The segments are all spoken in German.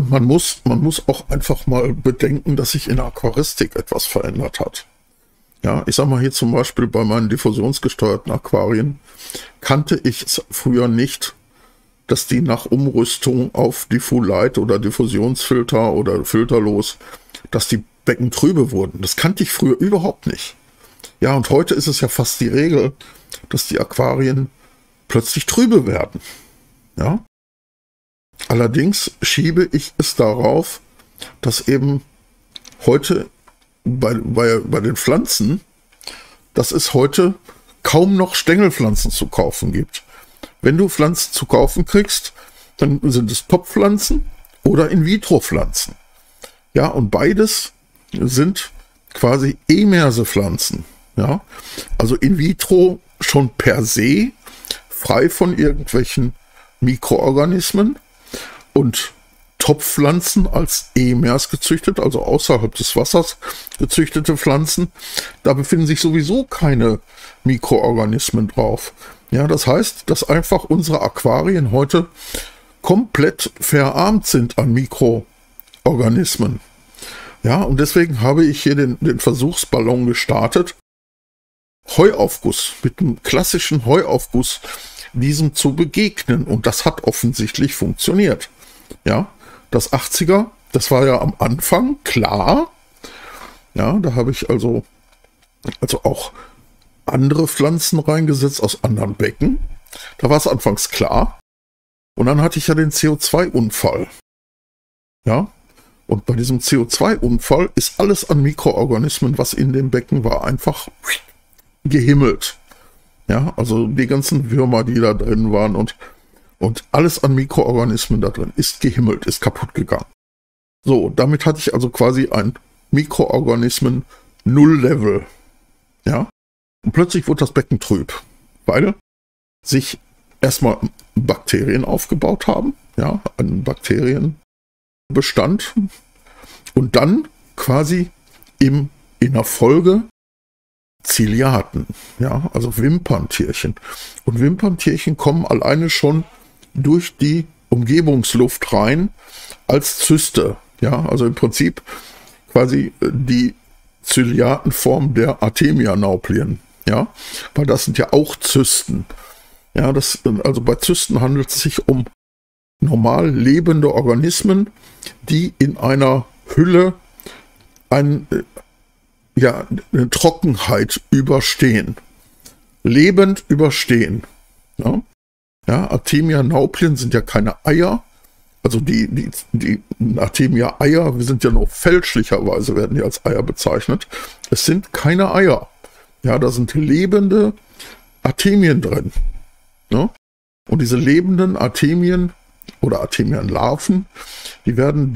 man muss auch einfach mal bedenken, dass sich in der Aquaristik etwas verändert hat. Ja, ich sag mal hier zum Beispiel bei meinen diffusionsgesteuerten Aquarien kannte ich es früher nicht, dass die nach Umrüstung auf Diffu-Light oder Diffusionsfilter oder filterlos, dass die Becken trübe wurden. Das kannte ich früher überhaupt nicht. Ja, und heute ist es ja fast die Regel, dass die Aquarien plötzlich trübe werden. Ja. Allerdings schiebe ich es darauf, dass eben heute bei den Pflanzen, dass es heute kaum noch Stängelpflanzen zu kaufen gibt. Wenn du Pflanzen zu kaufen kriegst, dann sind es Topfpflanzen oder In-vitro-Pflanzen. Ja, und beides sind quasi Emerse-Pflanzen. Ja, also in vitro schon per se frei von irgendwelchen Mikroorganismen und Topfpflanzen als emers gezüchtet, also außerhalb des Wassers gezüchtete Pflanzen. Da befinden sich sowieso keine Mikroorganismen drauf. Ja, das heißt, dass einfach unsere Aquarien heute komplett verarmt sind an Mikroorganismen. Ja, und deswegen habe ich hier den Versuchsballon gestartet, Heuaufguss, mit einem klassischen Heuaufguss diesem zu begegnen. Und das hat offensichtlich funktioniert. Ja, das 80er, das war ja am Anfang klar. Ja, da habe ich also auch andere Pflanzen reingesetzt aus anderen Becken. Da war es anfangs klar. Und dann hatte ich ja den CO2-Unfall. Ja, und bei diesem CO2-Unfall ist alles an Mikroorganismen, was in dem Becken war, einfach gehimmelt. Ja, also die ganzen Würmer, die da drin waren und alles an Mikroorganismen da drin ist gehimmelt, ist kaputt gegangen. So, damit hatte ich also quasi ein Mikroorganismen-Null-Level. Ja, und plötzlich wurde das Becken trüb, weil sich erstmal Bakterien aufgebaut haben, ja, ein Bakterienbestand und dann quasi in der Folge Ziliaten, ja, also Wimperntierchen. Und Wimperntierchen kommen alleine schon durch die Umgebungsluft rein als Zyste, ja, also im Prinzip quasi die Ziliatenform der Artemia-Nauplien, ja, weil das sind ja auch Zysten. Ja, also bei Zysten handelt es sich um normal lebende Organismen, die in einer Hülle eine Trockenheit überstehen. Lebend überstehen. Ja, ja, Artemia-Nauplien sind ja keine Eier. Also die Artemia-Eier, wir sind ja nur fälschlicherweise, werden die als Eier bezeichnet. Es sind keine Eier. Ja, da sind lebende Artemien drin. Ja? Und diese lebenden Artemien oder Artemienlarven, die werden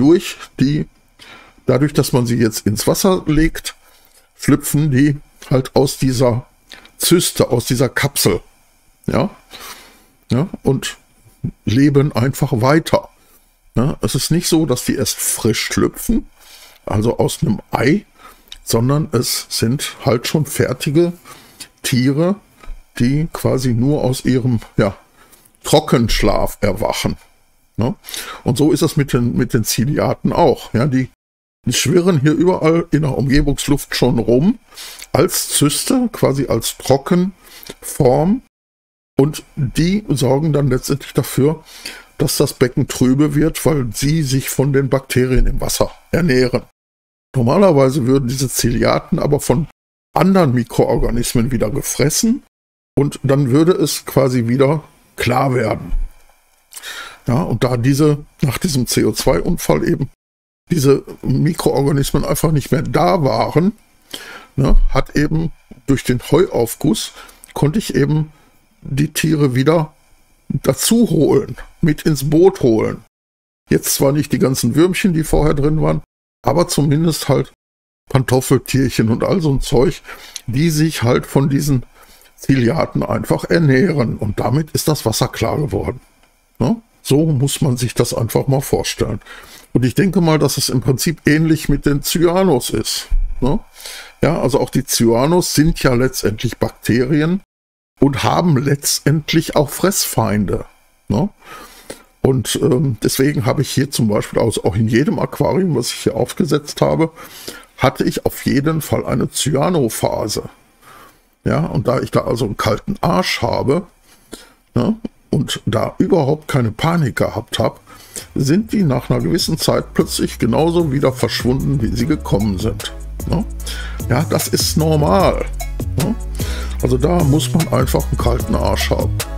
dadurch, dass man sie jetzt ins Wasser legt, schlüpfen die halt aus dieser Zyste, aus dieser Kapsel. Ja, ja, und leben einfach weiter. Ja, es ist nicht so, dass die erst frisch schlüpfen, also aus einem Ei, sondern es sind halt schon fertige Tiere, die quasi nur aus ihrem Trockenschlaf erwachen. Ja? Und so ist es mit den Ziliaten auch. Ja? Die schwirren hier überall in der Umgebungsluft schon rum, als Zyste, quasi als Trockenform. Und die sorgen dann letztendlich dafür, dass das Becken trübe wird, weil sie sich von den Bakterien im Wasser ernähren. Normalerweise würden diese Ziliaten aber von anderen Mikroorganismen wieder gefressen und dann würde es quasi wieder klar werden. Ja, und da nach diesem CO2-Unfall eben diese Mikroorganismen einfach nicht mehr da waren, hat eben durch den Heuaufguss konnte ich eben die Tiere wieder dazu holen, mit ins Boot holen. Jetzt zwar nicht die ganzen Würmchen, die vorher drin waren, aber zumindest halt Pantoffeltierchen und all so ein Zeug, die sich halt von diesen Ziliaten einfach ernähren. Und damit ist das Wasser klar geworden. Ne? So muss man sich das einfach mal vorstellen. Und ich denke mal, dass es im Prinzip ähnlich mit den Cyanos ist. Ne? Ja, also auch die Cyanos sind ja letztendlich Bakterien und haben letztendlich auch Fressfeinde. Ne? Und deswegen habe ich hier zum Beispiel auch in jedem Aquarium, was ich hier aufgesetzt habe, hatte ich auf jeden Fall eine Cyanophase. Ja, und da ich da also einen kalten Arsch habe, ne, und da überhaupt keine Panik gehabt habe, sind die nach einer gewissen Zeit plötzlich genauso wieder verschwunden, wie sie gekommen sind. Ne? Ja, das ist normal. Ne? Also da muss man einfach einen kalten Arsch haben.